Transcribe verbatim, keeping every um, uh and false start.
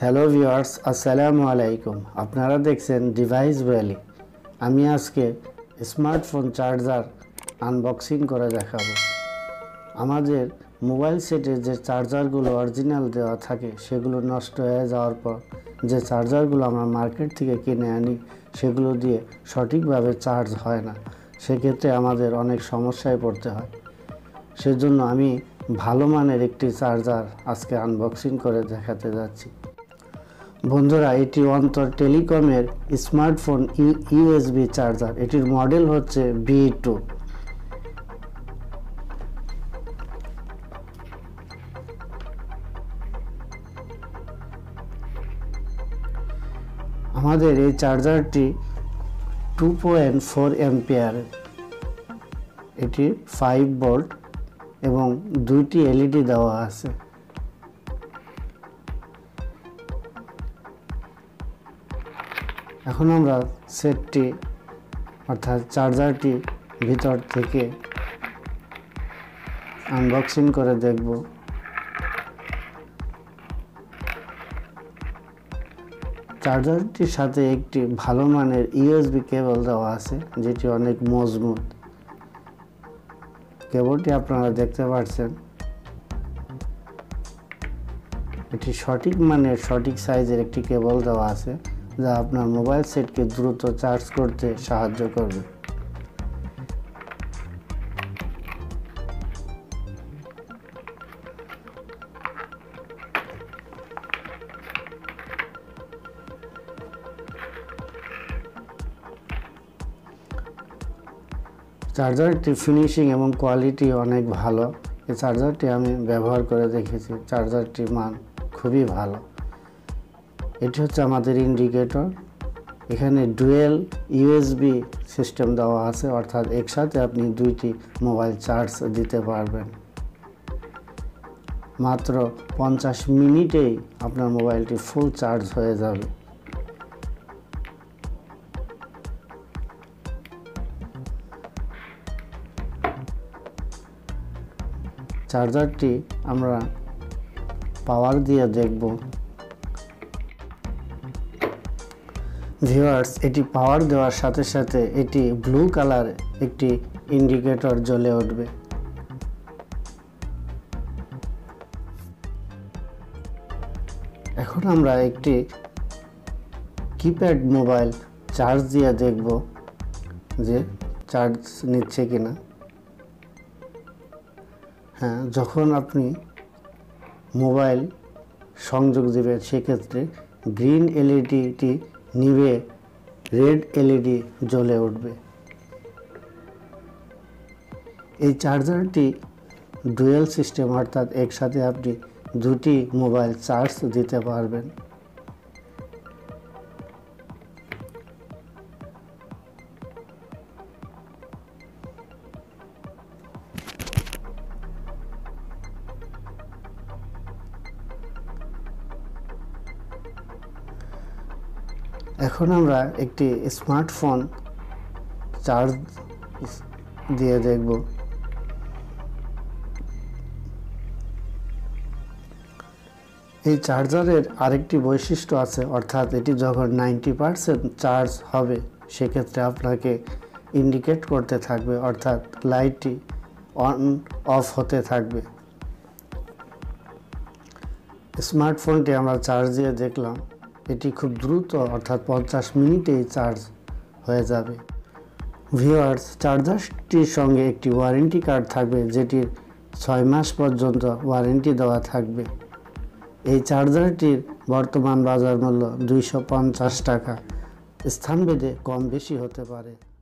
Hello viewers, আসসালামু আলাইকুম। আপনারা দেখছেন ডিভাইস ভ্যালি। আমি আজকে স্মার্টফোন চার্জার আনবক্সিং করে দেখাবো। আমাদের মোবাইল সেটে যে চার্জারগুলো অরিজিনাল দেওয়া থাকে সেগুলো নষ্ট হয়ে যাওয়ার পর যে চার্জারগুলো আমরা মার্কেট থেকে কিনে আনি সেগুলো দিয়ে সঠিকভাবে চার্জ হয় না, সেক্ষেত্রে আমাদের অনেক সমস্যায় পড়তে হয়। সেজন্য আমি ভালো মানের একটি চার্জার আজকে আনবক্সিং করে দেখাতে যাচ্ছি। বন্ধুরা, এটি অন্তর টেলিকমের স্মার্টফোন ইউএসবি চার্জার। এটির মডেল হচ্ছে বি টু। আমাদের এই চার্জারটি টু পয়েন্ট ফোর এম্পিয়ার, এটি ফাইভ ভোল্ট এবং দুইটি এলইডি দেওয়া আছে। এখন আমরা সেটটি অর্থাৎ চার্জারটি ভিতর থেকে আনবক্সিং করে দেখব। চার্জারটির সাথে একটি ভালো মানের ইউএসবি কেবল দেওয়া আছে, যেটি অনেক মজবুত। কেবলটি আপনারা দেখতে পাচ্ছেন। এটি সঠিক মানের সঠিক সাইজের একটি কেবল দেওয়া আছে, যা আপনার মোবাইল সেটকে দ্রুত চার্জ করতে সাহায্য করবে। চার্জারটির ফিনিশিং এবং কোয়ালিটি অনেক ভালো। এই চার্জারটি আমি ব্যবহার করে দেখেছি, চার্জারটির মান খুবই ভালো। এটি হচ্ছে আমাদের ইন্ডিকেটর। এখানে ডুয়েল ইউএসবি সিস্টেম দেওয়া আছে, অর্থাৎ একসাথে আপনি দুইটি মোবাইল চার্জ দিতে পারবেন। মাত্র পঞ্চাশ মিনিটেই আপনার মোবাইলটি ফুল চার্জ হয়ে যাবে। চার্জারটি আমরা পাওয়ার দিয়ে দেখব। ভিউয়ার্স, এটি পাওয়ার দেওয়ার সাথে সাথে এটি ব্লু কালার একটি ইন্ডিকেটর জ্বলে উঠবে। এখন আমরা একটি কিপ্যাড মোবাইল চার্জ দিয়ে দেখব যে চার্জ নিচ্ছে কিনা। হ্যাঁ, যখন আপনি মোবাইল সংযোগ দেবেন সেক্ষেত্রে গ্রিন এলইডিটি নিভে রেড এলইডি জ্বলে উঠবে। এই চার্জারটি ডুয়েল সিস্টেম, অর্থাৎ একসাথে আপনি দুটি মোবাইল চার্জ দিতে পারবেন। এখন আমরা একটি স্মার্টফোন চার্জ দিয়ে দেখব। এই চার্জারের আরেকটি বৈশিষ্ট্য আছে, অর্থাৎ এটি যখন নাইনটি পারসেন্ট চার্জ হবে সেক্ষেত্রে আপনাকে ইন্ডিকেট করতে থাকবে, অর্থাৎ লাইটটি অন অফ হতে থাকবে। স্মার্টফোনটি আমরা চার্জ দিয়ে দেখলাম, এটি খুব দ্রুত অর্থাৎ পঞ্চাশ মিনিটেই চার্জ হয়ে যাবে। ভিউয়ার্স, চার্জারটির সঙ্গে একটি ওয়ারেন্টি কার্ড থাকবে, যেটির ছয় মাস পর্যন্ত ওয়ারেন্টি দেওয়া থাকবে। এই চার্জারটির বর্তমান বাজার মূল্য দুইশো পঞ্চাশ টাকা, স্থানভেদে কম বেশি হতে পারে।